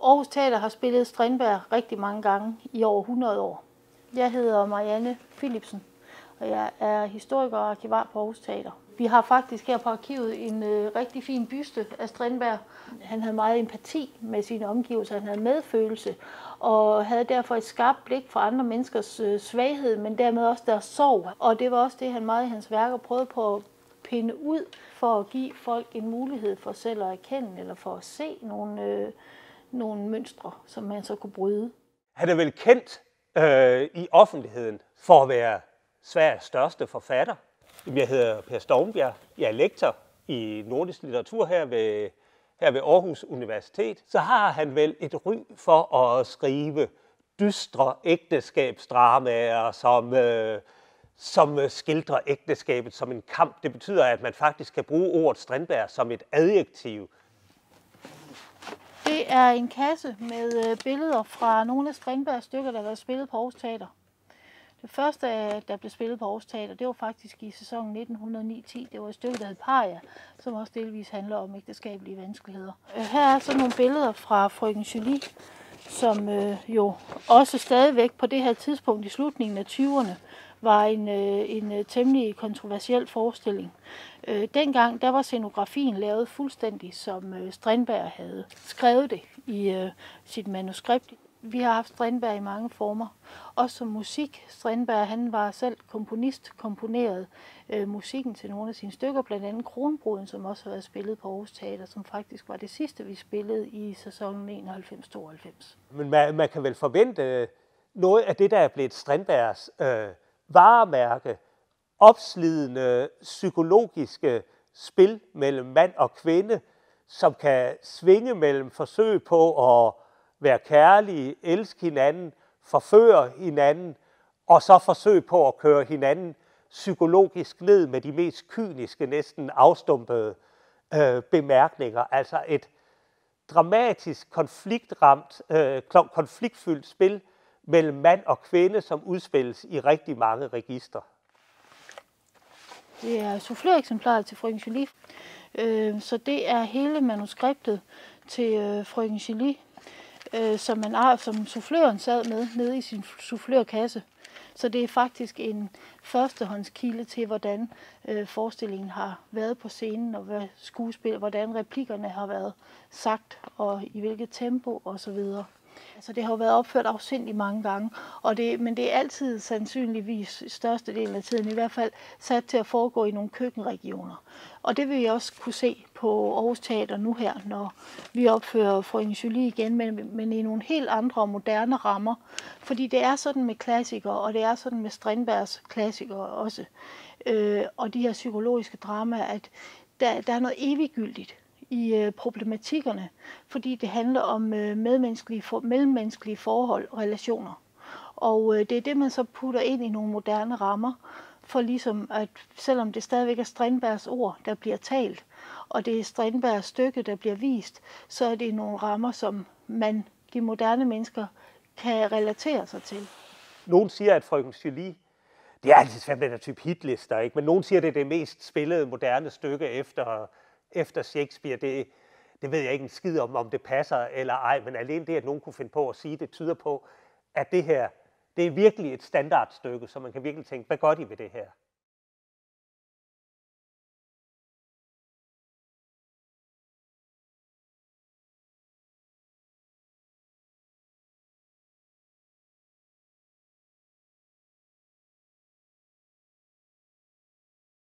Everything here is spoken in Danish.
Aarhus Teater har spillet Strindberg rigtig mange gange i over 100 år. Jeg hedder Marianne Philipsen, og jeg er historiker og arkivar på Aarhus Teater. Vi har faktisk her på arkivet en rigtig fin byste af Strindberg. Han havde meget empati med sine omgivelser, han havde medfølelse og havde derfor et skarpt blik for andre menneskers svaghed, men dermed også deres sorg. Og det var også det, han meget i hans værker prøvede på at pinde ud for at give folk en mulighed for selv at erkende eller for at se nogle mønstre, som man så kunne bryde. Han er vel kendt i offentligheden for at være Sveriges største forfatter. Jeg hedder Per Stovnbjerg. Jeg er lektor i nordisk litteratur her ved Aarhus Universitet. Så har han vel et ry for at skrive dystre ægteskabsdramaer, som skildrer ægteskabet som en kamp. Det betyder, at man faktisk kan bruge ordet Strindberg som et adjektiv. Det er en kasse med billeder fra nogle af Strindbergs stykker, der har været spillet på Aarhus Teater. Det første, der blev spillet på Aarhus Teater, det var faktisk i sæsonen 1909-10. Det var et stykke, der hed Paria, som også delvis handler om ægteskabelige vanskeligheder. Her er så nogle billeder fra Frøken Julie, som jo også stadigvæk på det her tidspunkt i slutningen af 20'erne var en temmelig kontroversiel forestilling. Dengang der var scenografien lavet fuldstændig, som Strindberg havde skrevet det i sit manuskript. Vi har haft Strindberg i mange former, også som musik. Strindberg han var selv komponist, komponerede musikken til nogle af sine stykker, blandt andet Kronbruden, som også har været spillet på Aarhus Teater, som faktisk var det sidste, vi spillede i sæsonen 91-92. Men man kan vel forvente noget af det, der er blevet Strindbergs varemærke, opslidende psykologiske spil mellem mand og kvinde, som kan svinge mellem forsøg på at være kærlige, elske hinanden, forføre hinanden, og så forsøg på at køre hinanden psykologisk ned med de mest kyniske, næsten afstumpede bemærkninger. Altså et dramatisk, konfliktfyldt spil mellem mand og kvinde, som udspilles i rigtig mange registre. Det er souffløreksemplaret til Frøken Julie, så det er hele manuskriptet til Frøken Julie, som souffløren sad med nede i sin soufflørkasse. Så det er faktisk en førstehåndskilde til, hvordan forestillingen har været på scenen, og hvordan replikkerne har været sagt, og i hvilket tempo osv. Altså det har jo været opført afsindigt mange gange, men det er altid sandsynligvis størstedelen af tiden i hvert fald sat til at foregå i nogle køkkenregioner. Og det vil vi også kunne se på Aarhus Teater nu her, når vi opfører Frøken Julie igen, men i nogle helt andre og moderne rammer. Fordi det er sådan med klassikere, og det er sådan med Strindbergs klassikere også. Og de her psykologiske dramaer, at der er noget eviggyldigt i problematikkerne, fordi det handler om mellemmenneskelige forhold og relationer. Og det er det, man så putter ind i nogle moderne rammer, for ligesom at selvom det stadigvæk er Strindbergs ord, der bliver talt, og det er Strindbergs stykke, der bliver vist, så er det nogle rammer, som de moderne mennesker kan relatere sig til. Nogen siger, at Frøken Julie, det er altid svært med den type hitlister, ikke? Men nogen siger, at det er det mest spillede moderne stykke efter Shakespeare. Det ved jeg ikke en skid om det passer eller ej, men alene det, at nogen kunne finde på at sige det, tyder på, at det her, det er virkelig et standardstykke, så man kan virkelig tænke, hvad gør de ved det her?